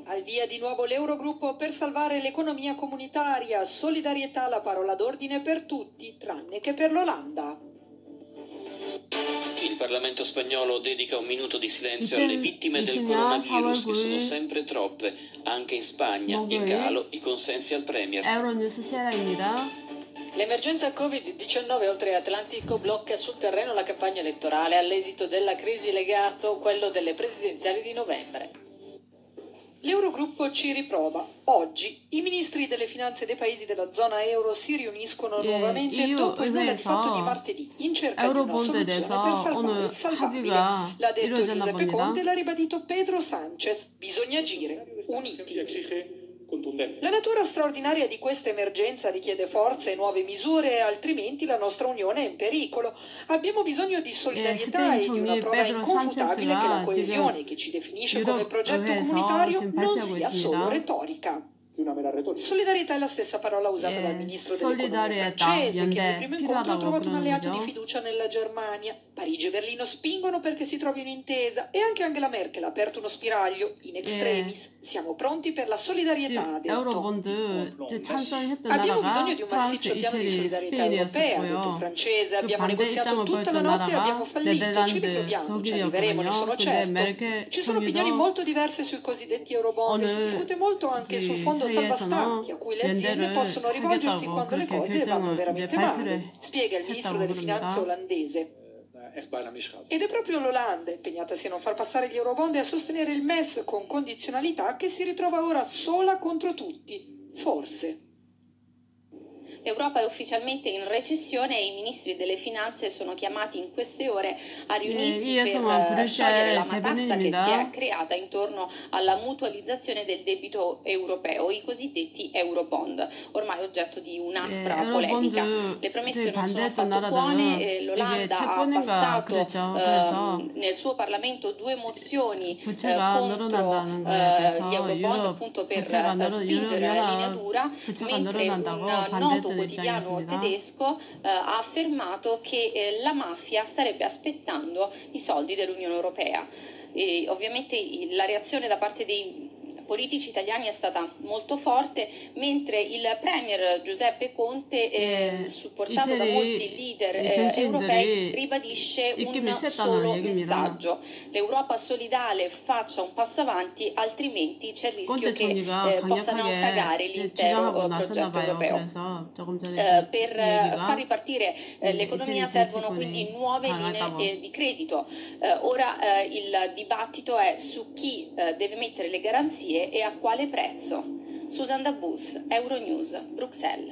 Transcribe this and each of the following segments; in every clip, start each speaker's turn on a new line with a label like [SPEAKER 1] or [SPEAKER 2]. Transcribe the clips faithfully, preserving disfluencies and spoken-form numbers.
[SPEAKER 1] Al via di nuovo l'Eurogruppo per salvare l'economia comunitaria. Solidarietà, la parola d'ordine per tutti, tranne che per l'Olanda.
[SPEAKER 2] Il Parlamento spagnolo dedica un minuto di silenzio alle vittime del coronavirus, che sono sempre troppe. Anche in Spagna, in calo i consensi al Premier.
[SPEAKER 3] Euronews Ser아입니다.
[SPEAKER 4] L'emergenza Covid diciannove oltre Atlantico blocca sul terreno la campagna elettorale all'esito della crisi legato quello delle presidenziali di novembre.
[SPEAKER 1] L'Eurogruppo ci riprova. Oggi i ministri delle finanze dei paesi della zona euro si riuniscono
[SPEAKER 3] 예,
[SPEAKER 1] nuovamente
[SPEAKER 3] 이유
[SPEAKER 1] dopo il nulla di fatto di
[SPEAKER 3] 의회에서
[SPEAKER 1] martedì in cerca di una
[SPEAKER 3] 에우로본드에
[SPEAKER 1] soluzione per
[SPEAKER 3] 대해서
[SPEAKER 1] salvare
[SPEAKER 3] 오늘
[SPEAKER 1] il salvabile.
[SPEAKER 3] 합의가
[SPEAKER 1] L'ha detto
[SPEAKER 3] 이루어졌나
[SPEAKER 1] Giuseppe
[SPEAKER 3] 봅니다.
[SPEAKER 1] Conte e l'ha ribadito Pedro Sánchez. Bisogna agire uniti. La natura straordinaria di questa emergenza richiede forze e nuove misure, altrimenti la nostra Unione è in pericolo. Abbiamo bisogno di solidarietà
[SPEAKER 3] 예,
[SPEAKER 1] e di una
[SPEAKER 3] 스페인
[SPEAKER 1] prova
[SPEAKER 3] 총리 페드로
[SPEAKER 1] inconfutabile che la
[SPEAKER 3] 산체스가
[SPEAKER 1] coesione
[SPEAKER 3] 지금
[SPEAKER 1] che ci definisce come
[SPEAKER 3] 유럽
[SPEAKER 1] progetto
[SPEAKER 3] 의회에서
[SPEAKER 1] comunitario
[SPEAKER 3] 지금
[SPEAKER 1] non
[SPEAKER 3] 발표하고
[SPEAKER 1] sia solo
[SPEAKER 3] 있습니다.
[SPEAKER 1] retorica. Solidarietà è la stessa parola usata
[SPEAKER 3] 예,
[SPEAKER 1] dal ministro dell'economia
[SPEAKER 3] solidarietà,
[SPEAKER 1] francese, che
[SPEAKER 3] 연대
[SPEAKER 1] nel primo incontro ha
[SPEAKER 3] 필요하다고
[SPEAKER 1] trovato un
[SPEAKER 3] 그러는
[SPEAKER 1] alleato
[SPEAKER 3] 거죠.
[SPEAKER 1] di fiducia nella Germania. Parigi e Berlino spingono perché si trovi un'intesa e anche Angela Merkel ha aperto uno spiraglio in extremis. Siamo pronti per la solidarietà, ha
[SPEAKER 3] 지금
[SPEAKER 1] detto.
[SPEAKER 3] 에우로본드 이제 찬성했던
[SPEAKER 1] Abbiamo
[SPEAKER 3] 나라가
[SPEAKER 1] bisogno di un
[SPEAKER 3] 프랑스,
[SPEAKER 1] massiccio piano di
[SPEAKER 3] 이태리,
[SPEAKER 1] solidarietà europea, ha detto il
[SPEAKER 3] 스페인이었었고요.
[SPEAKER 1] francese.
[SPEAKER 3] 그
[SPEAKER 1] Abbiamo
[SPEAKER 3] 반대
[SPEAKER 1] negoziato
[SPEAKER 3] 입장을
[SPEAKER 1] tutta la
[SPEAKER 3] 보였던
[SPEAKER 1] notte e abbiamo
[SPEAKER 3] 나라가
[SPEAKER 1] fallito. Ci
[SPEAKER 3] 네덜란드,
[SPEAKER 1] riproviamo, ci arriveremo, ne
[SPEAKER 3] 독일이었거든요.
[SPEAKER 1] sono
[SPEAKER 3] 근데
[SPEAKER 1] certo.
[SPEAKER 3] 메르켈
[SPEAKER 1] Ci sono opinioni
[SPEAKER 3] 총리도
[SPEAKER 1] molto diverse sui cosiddetti eurobond e si
[SPEAKER 3] 오늘
[SPEAKER 1] discute molto anche sul
[SPEAKER 3] 그
[SPEAKER 1] fondo salva
[SPEAKER 3] 회의에서는
[SPEAKER 1] stati a cui le aziende
[SPEAKER 3] 연대를
[SPEAKER 1] possono rivolgersi
[SPEAKER 3] 하겠다고
[SPEAKER 1] quando le
[SPEAKER 3] 그렇게
[SPEAKER 1] cose vanno
[SPEAKER 3] 결정을 이제
[SPEAKER 1] veramente
[SPEAKER 3] 발표를
[SPEAKER 1] male, spiega il ministro
[SPEAKER 3] 했다고
[SPEAKER 1] delle finanze
[SPEAKER 3] 그럽니다.
[SPEAKER 1] olandese. Ed è proprio l'Olanda, impegnatasi a non far passare gli eurobond e a sostenere il M E S con condizionalità, che si ritrova ora sola contro tutti. Forse.
[SPEAKER 5] L'Europa è ufficialmente in recessione e i ministri delle finanze sono chiamati in queste ore a riunirsi
[SPEAKER 3] 예,
[SPEAKER 5] per
[SPEAKER 3] 이해성은
[SPEAKER 5] eh, sciogliere la
[SPEAKER 3] 브뤼셀
[SPEAKER 5] matassa che si è
[SPEAKER 3] 대변인입니다.
[SPEAKER 5] creata intorno alla mutualizzazione del debito europeo, i cosiddetti eurobond, ormai oggetto di un'aspra
[SPEAKER 3] 예,
[SPEAKER 5] polemica.
[SPEAKER 3] eurobond
[SPEAKER 5] Le promesse
[SPEAKER 3] 그
[SPEAKER 5] non sono
[SPEAKER 3] 반대했던
[SPEAKER 5] affatto buone,
[SPEAKER 3] 나라들은
[SPEAKER 5] eh,
[SPEAKER 3] 이게
[SPEAKER 5] l'Olanda ha
[SPEAKER 3] 채권인가
[SPEAKER 5] passato
[SPEAKER 3] 그랬죠.
[SPEAKER 5] ehm,
[SPEAKER 3] 그래서
[SPEAKER 5] nel suo Parlamento due mozioni eh,
[SPEAKER 3] 부채가
[SPEAKER 5] contro
[SPEAKER 3] 늘어난다는 거에
[SPEAKER 5] eh,
[SPEAKER 3] 대해서
[SPEAKER 5] gli eurobond,
[SPEAKER 3] 유럽
[SPEAKER 5] appunto per
[SPEAKER 3] 부채가
[SPEAKER 5] eh,
[SPEAKER 3] 늘어
[SPEAKER 5] spingere la linea
[SPEAKER 3] 유럽
[SPEAKER 5] dura,
[SPEAKER 3] 부채가
[SPEAKER 5] mentre un
[SPEAKER 3] 늘어난다고
[SPEAKER 5] eh, noto
[SPEAKER 3] 반대했던
[SPEAKER 5] quotidiano
[SPEAKER 3] 입장이었습니다.
[SPEAKER 5] tedesco eh, ha affermato che eh, la mafia starebbe aspettando i soldi dell'Unione Europea. E ovviamente il- la reazione da parte dei politici italiani è stata molto forte, mentre il premier Giuseppe Conte, eh,
[SPEAKER 3] 예,
[SPEAKER 5] supportato da
[SPEAKER 3] 이태리
[SPEAKER 5] molti leader eh, europei,
[SPEAKER 3] 정치인들이
[SPEAKER 5] ribadisce
[SPEAKER 3] 입김이
[SPEAKER 5] un
[SPEAKER 3] 셌다는
[SPEAKER 5] solo
[SPEAKER 3] 얘기입니다.
[SPEAKER 5] messaggio: l'Europa solidale faccia un passo avanti, altrimenti c'è il rischio
[SPEAKER 3] 콘테
[SPEAKER 5] che
[SPEAKER 3] 총리가
[SPEAKER 5] eh, possa naufragare
[SPEAKER 3] 강력하게
[SPEAKER 5] l'intero
[SPEAKER 3] 주장하고
[SPEAKER 5] eh,
[SPEAKER 3] 나섰나
[SPEAKER 5] progetto
[SPEAKER 3] 봐요.
[SPEAKER 5] europeo.
[SPEAKER 3] 그래서 조금 전에
[SPEAKER 5] Eh,
[SPEAKER 3] 그
[SPEAKER 5] per eh, far
[SPEAKER 3] 얘기가
[SPEAKER 5] ripartire eh,
[SPEAKER 3] 음,
[SPEAKER 5] l'economia
[SPEAKER 3] 이태리
[SPEAKER 5] servono
[SPEAKER 3] 정치권이
[SPEAKER 5] quindi nuove linee
[SPEAKER 3] 강하다고.
[SPEAKER 5] eh, di credito. Eh, ora eh, il dibattito è su chi eh, deve mettere le garanzie e a quale prezzo. Susan Dabus, Euronews, Bruxelles.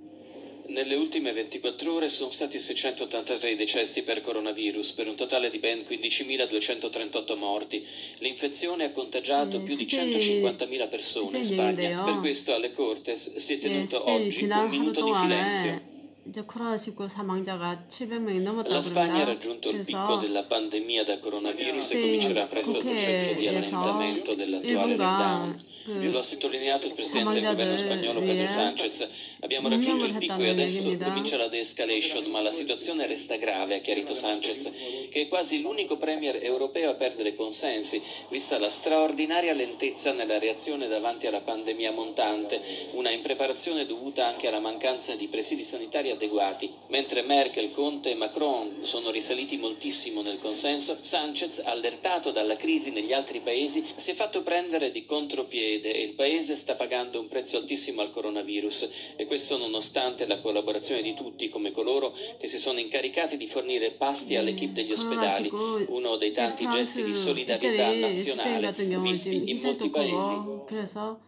[SPEAKER 2] Nelle ultime ventiquattro ore sono stati seicentottantatré i decessi per coronavirus, per un totale di ben quindicimiladuecentotrentotto morti. L'infezione ha contagiato
[SPEAKER 3] 예,
[SPEAKER 2] più di
[SPEAKER 3] 스페인,
[SPEAKER 2] centocinquantamila persone in
[SPEAKER 3] 스페인
[SPEAKER 2] Spagna.
[SPEAKER 3] 얘기인데요.
[SPEAKER 2] Per questo alle Cortes si è
[SPEAKER 3] 예,
[SPEAKER 2] tenuto
[SPEAKER 3] 스페인
[SPEAKER 2] oggi
[SPEAKER 3] 지난
[SPEAKER 2] un
[SPEAKER 3] 하루
[SPEAKER 2] minuto di silenzio.
[SPEAKER 3] 동안에 이제 코로나십구 사망자가 칠백 명이 넘었다고
[SPEAKER 2] La Spagna ha
[SPEAKER 3] 그럽니다.
[SPEAKER 2] raggiunto il picco
[SPEAKER 3] 그래서
[SPEAKER 2] della pandemia da coronavirus e
[SPEAKER 3] 스페인
[SPEAKER 2] comincerà presto il processo di
[SPEAKER 3] 국회에서
[SPEAKER 2] allentamento dell'attuale
[SPEAKER 3] 일본과
[SPEAKER 2] lockdown.
[SPEAKER 3] 그
[SPEAKER 2] Lo ha sottolineato il presidente del governo spagnolo Pedro
[SPEAKER 3] 사망자들에
[SPEAKER 2] Sánchez. Abbiamo raggiunto il
[SPEAKER 3] 명령을
[SPEAKER 2] picco e
[SPEAKER 3] 했다는
[SPEAKER 2] adesso
[SPEAKER 3] 얘기입니다.
[SPEAKER 2] comincia la de-escalation, ma la situazione resta grave, ha chiarito Sánchez, che è quasi l'unico premier europeo a perdere consensi, vista la straordinaria lentezza nella reazione davanti alla pandemia montante, una impreparazione dovuta anche alla mancanza di presidi sanitari adeguati. Mentre Merkel, Conte e Macron sono risaliti moltissimo nel consenso, Sánchez, allertato dalla crisi negli altri paesi, si è fatto prendere di contropiede e il paese sta pagando un prezzo altissimo al coronavirus, e questo nonostante la collaborazione di tutti, come coloro che si sono incaricati di fornire pasti all'equipe degli ospedali, uno dei tanti gesti di solidarietà nazionale visti in molti paesi.
[SPEAKER 3] 그래서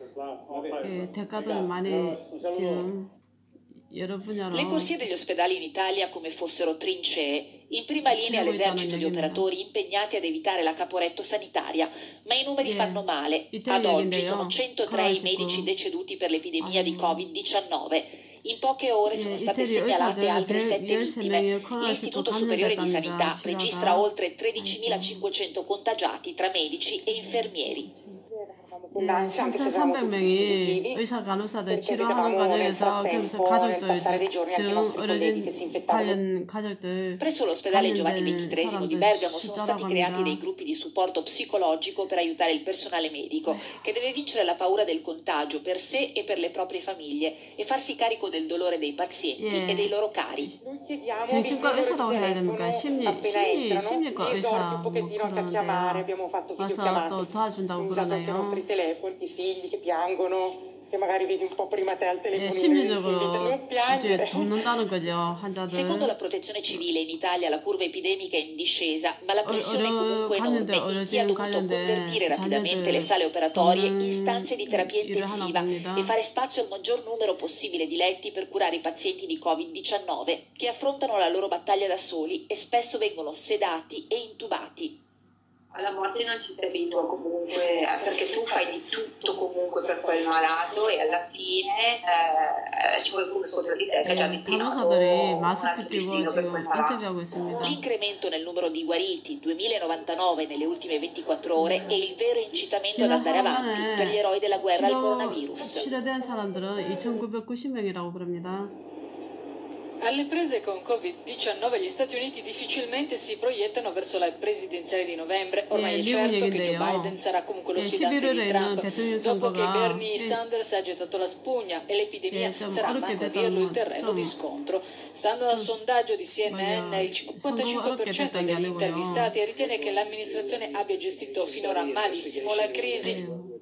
[SPEAKER 3] 예, 대가도 많이 지금 여러 분야로
[SPEAKER 6] Le corsie degli ospedali in Italia come fossero trincee, in prima linea l'esercito di operatori impegnati ad evitare la caporetto sanitaria, ma i numeri
[SPEAKER 3] 예,
[SPEAKER 6] fanno male. Ad oggi sono centotré i medici deceduti per l'epidemia di covid diciannove. In poche ore sono
[SPEAKER 3] 예,
[SPEAKER 6] state
[SPEAKER 3] 이태리
[SPEAKER 6] segnalate
[SPEAKER 3] 의사들
[SPEAKER 6] altre sette
[SPEAKER 3] 열세
[SPEAKER 6] vittime.
[SPEAKER 3] 명이 코로나십구
[SPEAKER 6] L'Istituto Superiore di Sanità
[SPEAKER 3] 감염됐답니다.
[SPEAKER 6] registra oltre tredicimilacinquecento contagiati tra medici e infermieri.
[SPEAKER 7] quell'ansia, anche se eravamo tutti dispositivi,
[SPEAKER 3] 의사 간호사들
[SPEAKER 7] perché
[SPEAKER 3] 치료하는
[SPEAKER 7] vedevamo nel
[SPEAKER 3] 과정에서 그러면서
[SPEAKER 7] frattempo, nel
[SPEAKER 3] 가족들
[SPEAKER 7] passare dei giorni, anche i nostri colleghi che si infettavano.
[SPEAKER 3] 관련 가족들
[SPEAKER 6] Presso l'ospedale Giovanni
[SPEAKER 3] 감염된
[SPEAKER 6] ventitreesimo di
[SPEAKER 3] 사람들
[SPEAKER 6] Bergamo sono stati
[SPEAKER 3] 숫자라고
[SPEAKER 6] creati
[SPEAKER 3] 합니다.
[SPEAKER 6] dei gruppi di supporto psicologico per aiutare il personale medico, che deve vincere la paura del contagio per sé e per le proprie famiglie e farsi carico del dolore dei pazienti
[SPEAKER 3] 예.
[SPEAKER 6] e dei loro cari.
[SPEAKER 7] Noi chiediamo il
[SPEAKER 3] 정신과
[SPEAKER 7] numero di
[SPEAKER 3] 의사라고 해야 됩니까?
[SPEAKER 7] telefono
[SPEAKER 3] 심리,
[SPEAKER 7] appena
[SPEAKER 3] 심리,
[SPEAKER 7] entrano,
[SPEAKER 3] 심리과
[SPEAKER 7] li esorti
[SPEAKER 3] 의사
[SPEAKER 7] un
[SPEAKER 3] 뭐
[SPEAKER 7] pochettino anche a chiamare,
[SPEAKER 3] 그러는데요.
[SPEAKER 7] abbiamo fatto
[SPEAKER 3] 와서
[SPEAKER 7] videochiamate,
[SPEAKER 3] 또 도와준다고
[SPEAKER 7] abbiamo usato anche i nostri
[SPEAKER 3] 그러네요.
[SPEAKER 7] telefoni, i figli che piangono, che magari vedi un po' prima te al
[SPEAKER 3] 예,
[SPEAKER 7] telefonino, si invita a
[SPEAKER 3] 심리적으로
[SPEAKER 7] non
[SPEAKER 3] 이제
[SPEAKER 7] piangere.
[SPEAKER 3] 돕는다는 거죠,
[SPEAKER 6] Secondo la
[SPEAKER 3] 환자들.
[SPEAKER 6] protezione civile in Italia la curva epidemica è in discesa, ma la
[SPEAKER 3] 어려,
[SPEAKER 6] pressione è comunque
[SPEAKER 3] 관련된
[SPEAKER 6] enorme in chi ha
[SPEAKER 3] 어르신
[SPEAKER 6] dovuto
[SPEAKER 3] 관련된
[SPEAKER 6] convertire rapidamente le
[SPEAKER 3] 자녀들
[SPEAKER 6] sale operatorie in
[SPEAKER 3] 돕는
[SPEAKER 6] stanze di terapia
[SPEAKER 3] 일을 하나
[SPEAKER 6] intensiva
[SPEAKER 3] 봅니다.
[SPEAKER 6] e fare spazio al maggior numero possibile di letti per curare i pazienti di covid diciannove che affrontano la loro battaglia da soli e spesso vengono sedati e intubati.
[SPEAKER 8] Alla morte non ci sei tu comunque, perché tu fai di tutto comunque per quel malato e alla fine eh, c'è qualcuno sopra di te che ha già
[SPEAKER 3] 예,
[SPEAKER 8] destinato
[SPEAKER 3] 간호사들이
[SPEAKER 8] un
[SPEAKER 3] 마스크
[SPEAKER 8] altro
[SPEAKER 3] 끼고
[SPEAKER 8] destino per
[SPEAKER 3] 지금
[SPEAKER 8] quel malato.
[SPEAKER 3] 인터뷰하고 있습니다.
[SPEAKER 6] L'incremento nel numero di guariti, duemilanovantanove nelle ultime ventiquattro ore, è il vero incitamento ad
[SPEAKER 3] 지난
[SPEAKER 6] andare avanti per gli eroi della guerra al
[SPEAKER 3] 치료,
[SPEAKER 6] coronavirus.
[SPEAKER 3] 치료된 사람들은 이천구백구십 명이라고 그럽니다.
[SPEAKER 4] Alle prese con covid diciannove gli Stati Uniti difficilmente si proiettano verso la presidenziale di novembre. Ormai
[SPEAKER 3] 예,
[SPEAKER 4] è
[SPEAKER 3] 미국
[SPEAKER 4] certo che Joe
[SPEAKER 3] 얘긴데요.
[SPEAKER 4] Biden sarà comunque lo
[SPEAKER 3] 예,
[SPEAKER 4] sfidante di
[SPEAKER 3] 십일월에
[SPEAKER 4] Trump,
[SPEAKER 3] 있는 대통령
[SPEAKER 4] dopo che
[SPEAKER 3] 선거가
[SPEAKER 4] Bernie
[SPEAKER 3] 예,
[SPEAKER 4] Sanders ha gettato la spugna e l'epidemia
[SPEAKER 3] 예, 좀
[SPEAKER 4] sarà,
[SPEAKER 3] 어렵게
[SPEAKER 4] manco a
[SPEAKER 3] 됐다는
[SPEAKER 4] dirlo, il
[SPEAKER 3] 건
[SPEAKER 4] terreno
[SPEAKER 3] 좀
[SPEAKER 4] di scontro. Stando al sondaggio di C N N,
[SPEAKER 3] 뭐냐,
[SPEAKER 4] il cinquantacinque per cento
[SPEAKER 3] 선거가 어렵게 됐다는 게
[SPEAKER 4] degli
[SPEAKER 3] 아니고요.
[SPEAKER 4] intervistati ritiene che l'amministrazione abbia gestito finora malissimo la crisi.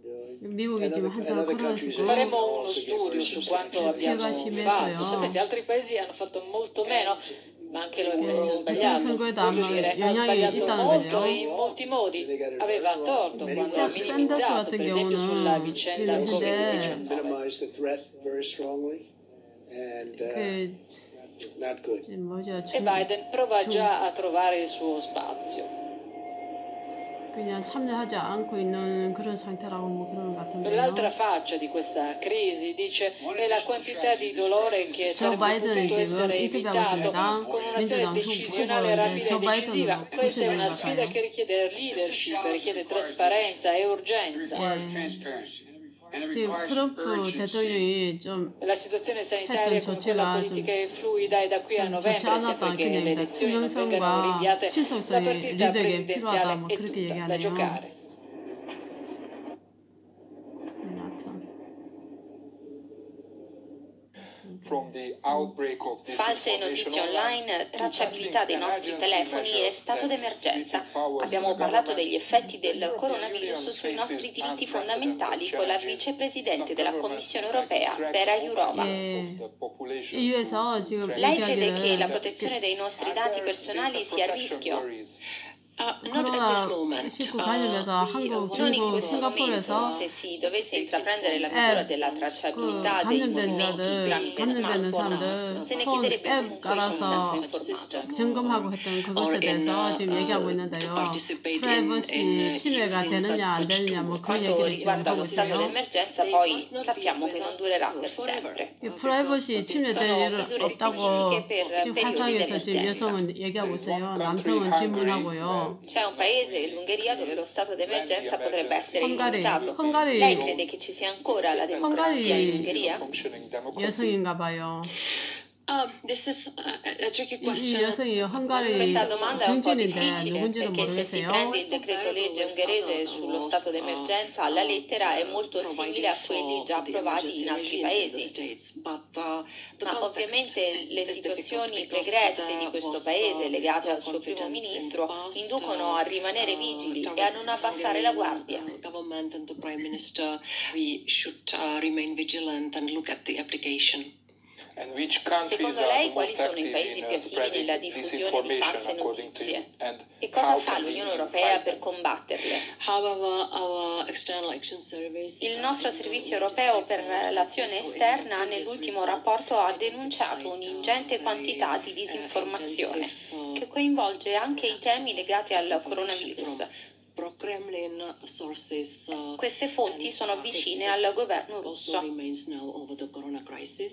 [SPEAKER 3] 미국이 지금 한창 코로나19
[SPEAKER 4] Faremo uno studio su quanto abbiamo
[SPEAKER 3] 피해가 심했어요.
[SPEAKER 4] fatto. Sapete, altri paesi hanno fatto molto meno, ma anche l'O M S ha
[SPEAKER 3] 예,
[SPEAKER 4] sbagliato.
[SPEAKER 3] 대통령 선거에도
[SPEAKER 4] Voglio
[SPEAKER 3] 아마
[SPEAKER 4] dire, ha
[SPEAKER 3] 영향이
[SPEAKER 4] sbagliato
[SPEAKER 3] 있다는
[SPEAKER 4] molto
[SPEAKER 3] 거죠.
[SPEAKER 4] e in molti modi. Aveva torto quando ha
[SPEAKER 3] 샌더스
[SPEAKER 4] minimizzato,
[SPEAKER 3] 같은
[SPEAKER 4] per esempio, sulla
[SPEAKER 3] 경우는
[SPEAKER 4] vicenda
[SPEAKER 3] 지금
[SPEAKER 4] covid
[SPEAKER 3] 현재
[SPEAKER 4] diciannove.
[SPEAKER 9] minimize the threat very strongly and uh,
[SPEAKER 3] 그
[SPEAKER 9] not good.
[SPEAKER 3] 뭐죠?
[SPEAKER 4] E Biden prova già a trovare il suo spazio.
[SPEAKER 3] 그냥 참여하지 않고 있는 그런 상태라고 뭐 그런 것 같은데요.
[SPEAKER 4] L'altra faccia di questa crisi, dice, è la quantità di dolore che
[SPEAKER 3] 조
[SPEAKER 4] sarebbe
[SPEAKER 3] 바이든
[SPEAKER 4] potuto
[SPEAKER 3] 지금
[SPEAKER 4] essere
[SPEAKER 3] 인터뷰하고
[SPEAKER 4] evitato
[SPEAKER 3] 있습니다.
[SPEAKER 4] con un'azione
[SPEAKER 3] 민주당
[SPEAKER 4] decisionale
[SPEAKER 3] 후보인데
[SPEAKER 4] rapida
[SPEAKER 3] 조
[SPEAKER 4] e decisiva.
[SPEAKER 3] 바이든으로
[SPEAKER 4] Questa è una
[SPEAKER 3] 후보자
[SPEAKER 4] sfida
[SPEAKER 3] 같아요.
[SPEAKER 4] che richiede leadership, richiede trasparenza e urgenza.
[SPEAKER 3] 지금 트럼프 대통령이 좀
[SPEAKER 4] La situazione sanitaria con quella politica è fluida e da qui a
[SPEAKER 3] 좀 좋지
[SPEAKER 4] novembre, sempre
[SPEAKER 3] 않았다는
[SPEAKER 4] che le
[SPEAKER 3] 그냥입니다.
[SPEAKER 4] elezioni non vengano
[SPEAKER 3] 투명성과
[SPEAKER 4] rinviate, la
[SPEAKER 3] 신속성이
[SPEAKER 4] partita
[SPEAKER 3] 리더에게 필요하다
[SPEAKER 4] presidenziale
[SPEAKER 3] 뭐
[SPEAKER 4] è
[SPEAKER 3] 그렇게
[SPEAKER 4] tutta da
[SPEAKER 3] 얘기하네요.
[SPEAKER 4] giocare.
[SPEAKER 5] False notizie online, tracciabilità dei nostri telefoni e stato d'emergenza. Abbiamo parlato degli effetti del coronavirus sui nostri diritti fondamentali con la vicepresidente della Commissione europea, Vera Jourova.
[SPEAKER 3] 예, 이유에서 지금
[SPEAKER 5] Lei crede che la
[SPEAKER 3] 얘기하기를
[SPEAKER 5] protezione dei nostri dati personali sia a rischio?
[SPEAKER 3] 코로나십구 관련해서 한국,
[SPEAKER 5] Non in
[SPEAKER 3] 중국,
[SPEAKER 5] questo momento,
[SPEAKER 3] 싱가포르에서
[SPEAKER 5] se si dovesse intraprendere la misura della
[SPEAKER 3] 그
[SPEAKER 5] tracciabilità dei
[SPEAKER 3] 감염된
[SPEAKER 5] movimenti
[SPEAKER 3] 자들,
[SPEAKER 5] tramite
[SPEAKER 3] 감염되는
[SPEAKER 5] smartphone,
[SPEAKER 3] 사람들
[SPEAKER 5] se ne
[SPEAKER 3] 폰
[SPEAKER 5] chiederebbe
[SPEAKER 3] 앱
[SPEAKER 5] comunque il
[SPEAKER 3] 깔아서
[SPEAKER 5] consenso informato.
[SPEAKER 3] 점검하고 했던 그것에 대해서 지금 얘기하고 있는데요. 프라이버시 침해가 되느냐 안 되느냐 뭐 그
[SPEAKER 5] Quanto
[SPEAKER 3] 얘기를 지금
[SPEAKER 5] riguarda
[SPEAKER 3] 하고
[SPEAKER 5] lo stato
[SPEAKER 3] 있어요.
[SPEAKER 5] d'emergenza, poi sappiamo che non durerà per sempre.
[SPEAKER 3] 이 프라이버시 침해될 일 없다고 지금 화상에서 지금 여성은 얘기하고 있어요. 남성은 질문하고요.
[SPEAKER 5] C'è un paese, l'Ungheria, dove lo stato d'emergenza potrebbe essere
[SPEAKER 3] 헝가리,
[SPEAKER 5] illimitato.
[SPEAKER 3] 헝가리,
[SPEAKER 5] Lei crede che ci sia ancora la democrazia in Ungheria?
[SPEAKER 3] 여성인가 봐요. 이 여성이 헝가리
[SPEAKER 5] Questa domanda è un po'
[SPEAKER 3] 정치인인데
[SPEAKER 5] difficile
[SPEAKER 3] 누군지는
[SPEAKER 5] perché se si
[SPEAKER 3] 모르겠어요.
[SPEAKER 5] prende il decreto legge ungherese sullo stato d'emergenza, la lettera è molto simile a quelli già approvati in altri paesi. Ma ovviamente le situazioni pregresse di questo paese legate al suo primo ministro inducono a rimanere vigili e a non abbassare la guardia. Secondo lei quali sono i paesi più attivi nella diffusione di false notizie? E cosa fa l'Unione Europea per combatterle? Il nostro servizio europeo per l'azione esterna nell'ultimo rapporto ha denunciato un'ingente quantità di disinformazione che coinvolge anche i temi legati al coronavirus. Queste fonti sono vicine al governo russo.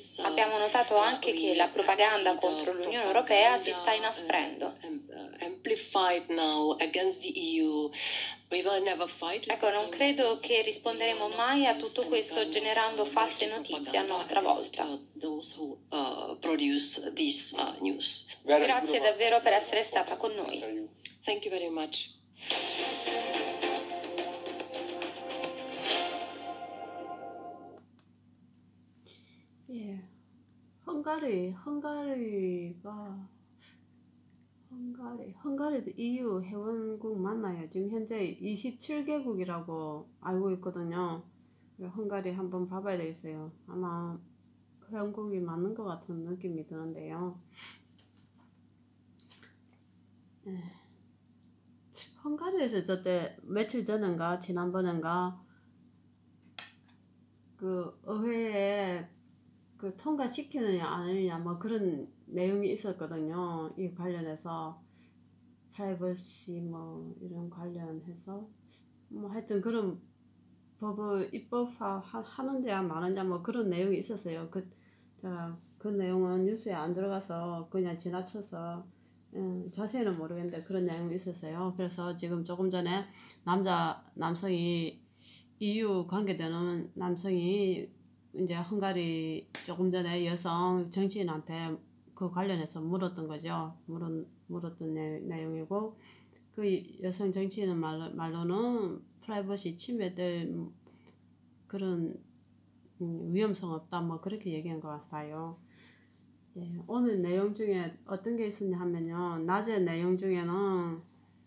[SPEAKER 5] Abbiamo notato anche che la propaganda contro l'Unione Europea si sta inasprendo.
[SPEAKER 10] simply fight now against the E U. We will never fight.
[SPEAKER 5] Ecco, non credo che risponderemo mai a tutto questo generando false notizie a nostra volta.
[SPEAKER 10] Those who uh, produce this uh, news.
[SPEAKER 5] Grazie davvero per essere stata con noi.
[SPEAKER 10] Thank you very much.
[SPEAKER 3] 예, 헝가리, 헝가리가 헝가리, 헝가리도 이유 회원국 맞나요? 지금 현재 이십칠 개국이라고 알고 있거든요. 헝가리 한번 봐봐야 되겠어요. 아마 회원국이 맞는 것 같은 느낌이 드는데요. 예. 헝가리에서 저때 며칠 전인가 지난번인가 그 의회에 그 통과시키느냐 안 하느냐 뭐 그런 내용이 있었거든요. 이 관련해서 프라이버시 뭐 이런 관련해서 뭐 하여튼 그런 법을 입법화 하는지 안 마는지 뭐 그런 내용이 있었어요. 그 제가 그 내용은 뉴스에 안 들어가서 그냥 지나쳐서 음, 자세히는 모르겠는데 그런 내용이 있었어요. 그래서 지금 조금 전에 남자 남성이 이유 관계되는 남성이 이제 헝가리 조금 전에 여성 정치인한테 그 관련해서 물었던 거죠. 물은, 물었던 내, 내용이고 그 여성 정치인은 말, 말로는 프라이버시 침해될 그런 위험성 없다 뭐 그렇게 얘기한 것 같아요. 예, 오늘 내용 중에 어떤 게 있었냐 하면요. 낮에 내용 중에는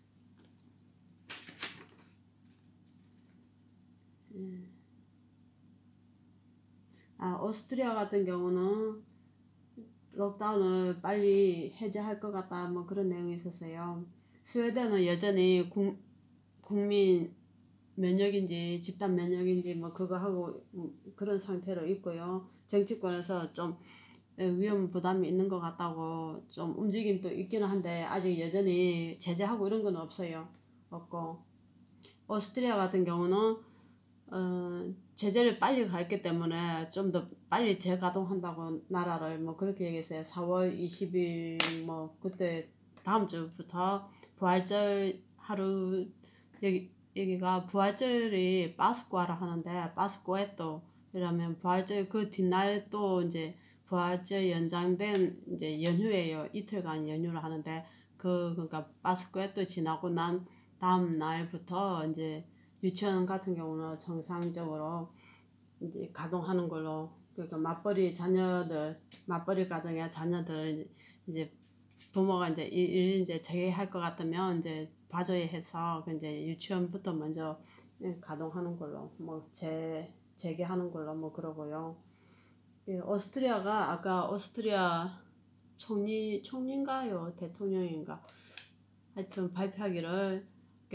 [SPEAKER 3] 예. 아, 오스트리아 같은 경우는 록다운을 빨리 해제할 것 같다 뭐 그런 내용이 있었어요. 스웨덴은 여전히 국, 국민 면역인지 집단 면역인지 뭐 그거 하고 그런 상태로 있고요. 정치권에서 좀 위험 부담이 있는 것 같다고 좀 움직임도 있기는 한데 아직 여전히 제재하고 이런 건 없어요. 없고 오스트리아 같은 경우는 어, 제재를 빨리 가했기 때문에 좀 더 빨리 재가동한다고 나라를 뭐 그렇게 얘기했어요. 사월 이십일 뭐 그때 다음 주부터 부활절 하루 여기 여기가 부활절이 파스쿠아라 하는데 파스쿠에또 이러면 부활절 그 뒷날 또 이제 부활절 연장된 이제 연휴예요. 이틀간 연휴를 하는데 그 그러니까 파스쿠에또 지나고 난 다음 날부터 이제 유치원 같은 경우는 정상적으로 이제 가동하는 걸로 그러니까 맞벌이 자녀들 맞벌이 가정의 자녀들 이제 부모가 이제 일 이제 재개할 것 같으면 이제 바조해서 이제 유치원부터 먼저 가동하는 걸로 뭐 재 재개하는 걸로 뭐 그러고요. 예, 오스트리아가 아까 오스트리아 총리 총리인가요 대통령인가 하여튼 발표하기를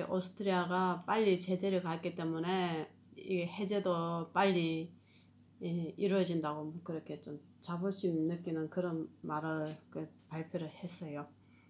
[SPEAKER 3] 오스트리아가 빨리 제재를 가했기 때문에 이게 해제도 빨리 예, 이루어진다고 뭐 그렇게 좀 자부심 느끼는 그런 말을 그 발표를 했어요.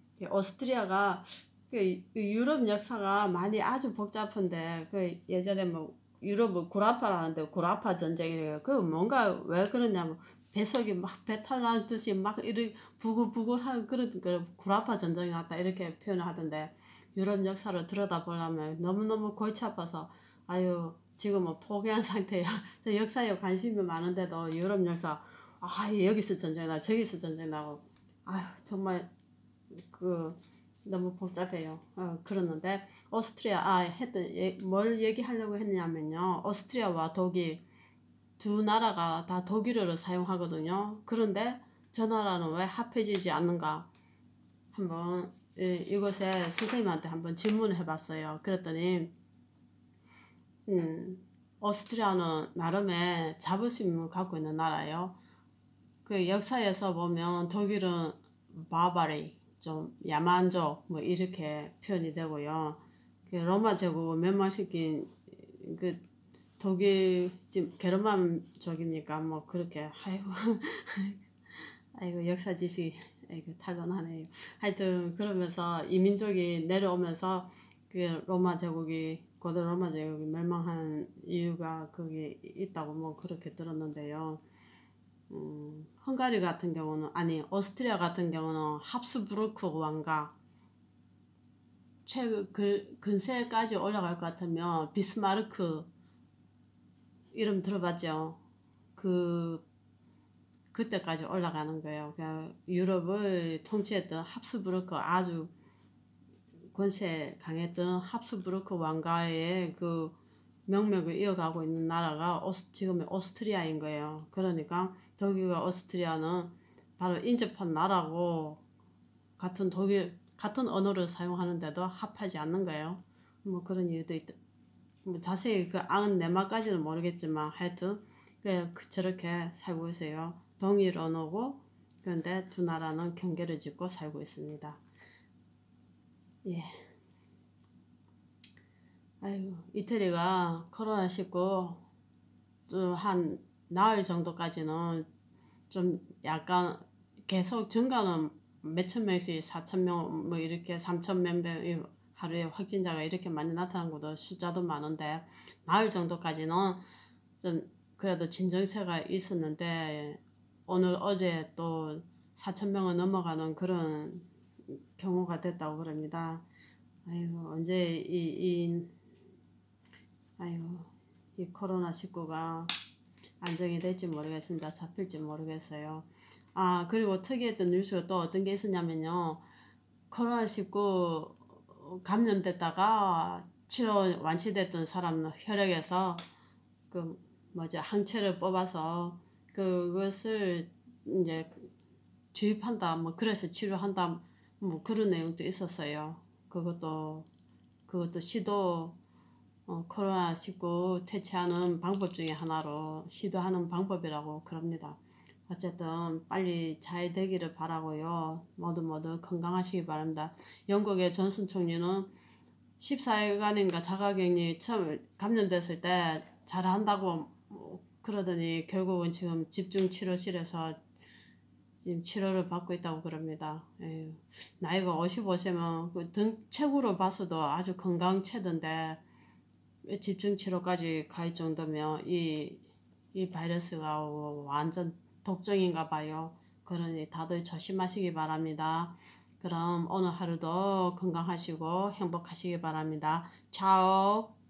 [SPEAKER 3] 오스트리아가 그 유럽 역사가 많이 아주 복잡한데 그 예전에 뭐 유럽을 구라파라는데 구라파 전쟁이래요. 그 뭔가 왜 그러냐면 배속이 막 배탈 나듯이 막 이렇게 부글부글한 그런 그 구라파 전쟁이 났다 이렇게 표현을 하던데 유럽 역사를 들여다보려면 너무너무 골치 아파서 아유 지금 뭐 포기한 상태야. 저 역사에 관심이 많은데도 유럽 역사 아 여기서 전쟁 나 저기서 전쟁 나고 아유 정말 그 너무 복잡해요. 어, 그러는데 오스트리아 아 했던 예, 뭘 얘기하려고 했냐면요. 오스트리아와 독일 두 나라가 다 독일어를 사용하거든요. 그런데 저 나라는 왜 합해지지 않는가 한번 예, 이곳에 선생님한테 한번 질문을 해봤어요. 그랬더니 음, 오스트리아는 나름의 자부심을 갖고 있는 나라예요. 그 역사에서 보면 독일은 바바리 좀 야만족 뭐 이렇게 표현이 되고요. 그 로마 제국을 멸망시킨 그 독일 지금 게르만족입니까? 뭐 그렇게 아이고 아이고 역사 지식 아이고 탄론하네요. 하여튼 그러면서 이민족이 내려오면서 그 로마 제국이 고대 로마 제국이 멸망한 이유가 거기 있다고 뭐 그렇게 들었는데요. 음, 헝가리 같은 경우는 아니 오스트리아 같은 경우는 합스부르크 왕가 최근 그 근세까지 올라갈 것 같으면 비스마르크 이름 들어봤죠? 그 그때까지 올라가는 거예요. 그러니까 유럽을 통치했던 합스부르크 아주 권세 강했던 합스부르크 왕가의 그 명맥을 이어가고 있는 나라가 오스, 지금의 오스트리아인 거예요. 그러니까 독일과 오스트리아는 바로 인접한 나라고 같은 독일 같은 언어를 사용하는데도 합하지 않는 거예요. 뭐 그런 이유도 있다. 뭐 자세히 그 아흔 네 마까지는 모르겠지만 하여튼 그 저렇게 살고 있어요. 동일 언어고 그런데 두 나라는 경계를 짓고 살고 있습니다. 예. 아이고 이태리가 코로나 십구 좀 한 나흘 정도까지는 좀 약간 계속 증가는 몇천 명씩 사천 명 뭐 이렇게 삼천 명 하루에 확진자가 이렇게 많이 나타난 것도 숫자도 많은데 나흘 정도까지는 좀 그래도 진정세가 있었는데 오늘 어제 또 사천 명을 넘어가는 그런 경우가 됐다고 그럽니다. 아이고 언제 이, 이 아이고 이 코로나 십구가 안정이 될지 모르겠습니다. 잡힐지 모르겠어요. 아 그리고 특이했던 뉴스가 또 어떤 게 있었냐면요. 코로나 십구 감염됐다가 치료 완치됐던 사람 혈액에서 그 뭐죠 항체를 뽑아서 그것을 이제 주입한다 뭐 그래서 치료한다 뭐 그런 내용도 있었어요. 그것도 그것도 시도 어, 코로나 십구 퇴치하는 방법 중에 하나로 시도하는 방법이라고 그럽니다. 어쨌든 빨리 잘 되기를 바라고요. 모두 모두 건강하시기 바랍니다. 영국의 존슨 총리는 십사 일간인가 자가격리 처음 감염됐을 때 잘한다고 그러더니 결국은 지금 집중치료실에서 지금 치료를 받고 있다고 그럽니다. 에휴, 나이가 오십오 세면 그 등 체구로 봐서도 아주 건강체던데 집중치료까지 갈 정도면 이, 이 바이러스가 완전 독종인가 봐요. 그러니 다들 조심하시기 바랍니다. 그럼 오늘 하루도 건강하시고 행복하시기 바랍니다. 차오.